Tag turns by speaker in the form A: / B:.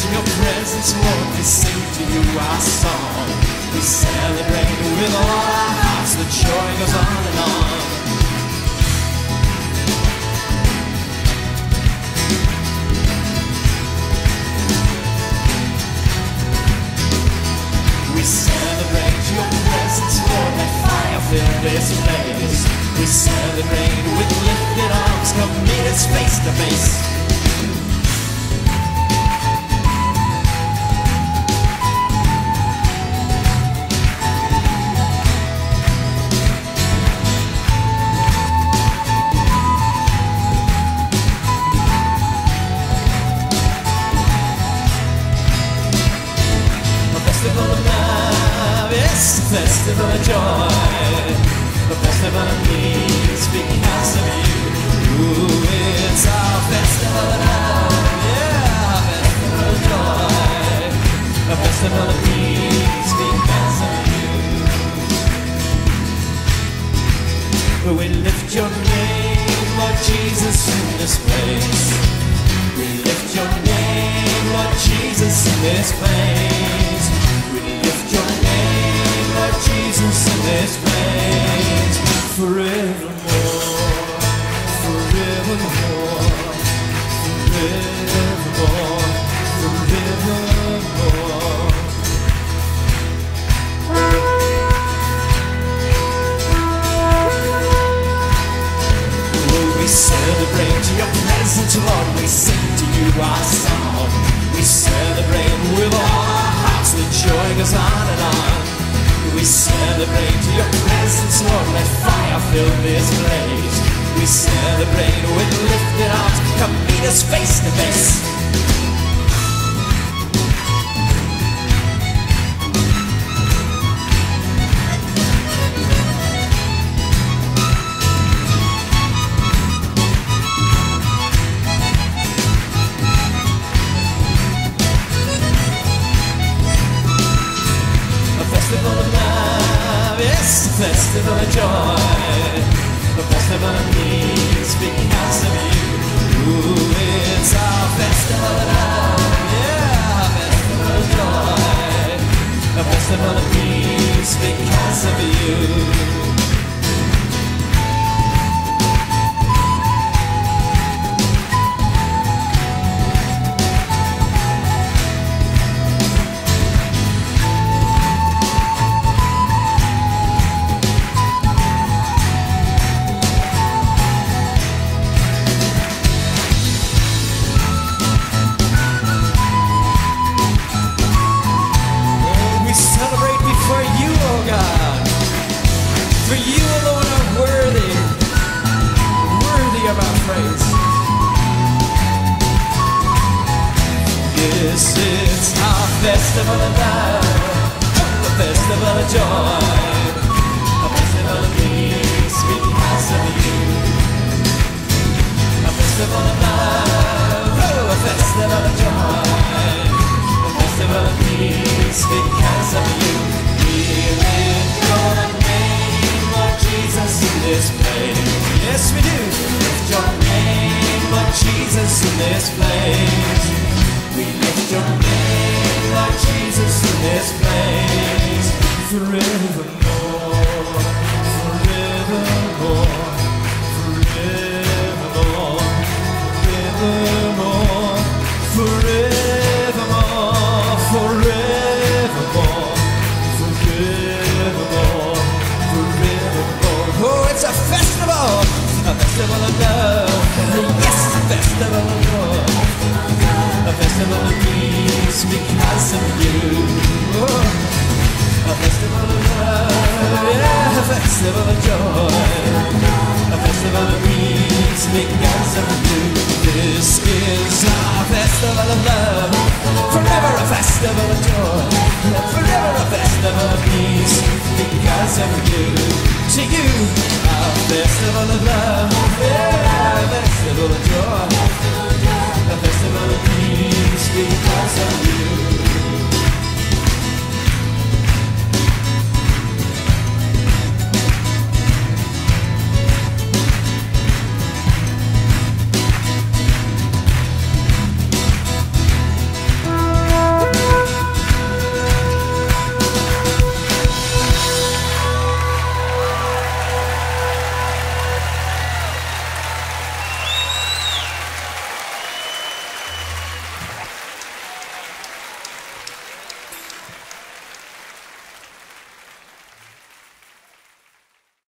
A: your presence, Lord. We sing to you our song. We celebrate with all our hearts. The joy goes on and on. We celebrate your presence, Lord. Let fire fill this place. We celebrate with lifted arms. Come meet us face to face. Festival of joy, a festival of peace because of you. Ooh, it's our festival of love, yeah, a festival of joy, a festival of peace because of you. We lift your name, Lord Jesus, in this place. We lift your name, Lord Jesus, in this place. We lift your name, Lord Jesus, in this place. Forevermore, forevermore, forevermore, forevermore. We celebrate your presence, Lord. We sing to you our song. We celebrate with all our hearts. The joy goes on and on. We celebrate your presence, Lord. Let fire fill this place. We celebrate with lifted arms. Come meet us face to face. Festival of joy, a festival of peace because of you. Ooh, it's our festival of love, yeah, a festival of joy, a festival of peace because of you. For you alone are worthy, worthy of our praise. This is our festival of love, a festival of joy, a festival of peace because of you. A festival of love, oh, a festival of joy, a festival of peace because of you. We lift your name, Lord Jesus, in this place. Yes, we do. Lift your name, Lord Jesus, in this place. We lift your name, Lord Jesus, in this place. Forevermore, forevermore, forevermore, forevermore, forevermore, forevermore, forevermore, forevermore. Oh, it's a festival of love. Yes, a festival of love. A festival of peace because of you. Oh, a festival of love, yeah, a festival of joy, a festival of peace because of you. This is our festival of love, forever a festival of joy, forever a festival of peace because of you. To you, our festival of love, yeah, a festival of joy, a festival of peace because of you.